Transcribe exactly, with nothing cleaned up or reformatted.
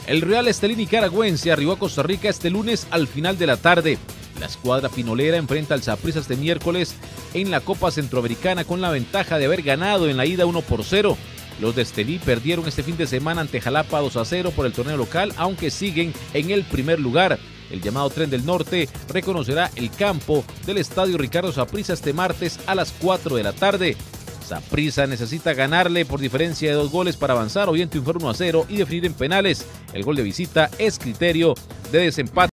El Real Estelí nicaragüense arribó a Costa Rica este lunes al final de la tarde. La escuadra pinolera enfrenta al Saprissa este miércoles en la Copa Centroamericana con la ventaja de haber ganado en la ida uno por cero. Los de Estelí perdieron este fin de semana ante Jalapa dos a cero por el torneo local, aunque siguen en el primer lugar. El llamado Tren del Norte reconocerá el campo del Estadio Ricardo Saprissa este martes a las cuatro de la tarde. Saprissa necesita ganarle por diferencia de dos goles para avanzar o bien triunfar uno a cero y definir en penales. El gol de visita es criterio de desempate.